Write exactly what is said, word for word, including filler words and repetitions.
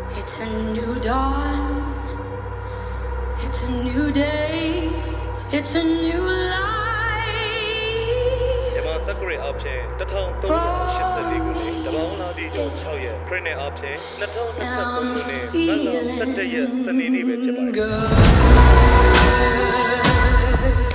It's a new dawn. It's a new day. It's a new life. Yama Thakuri option, Tatong Tona ships the legally, the Bala Dijo Choya, Printing option, Natal Natal Name, Mala Satya, Sanini Vichaba.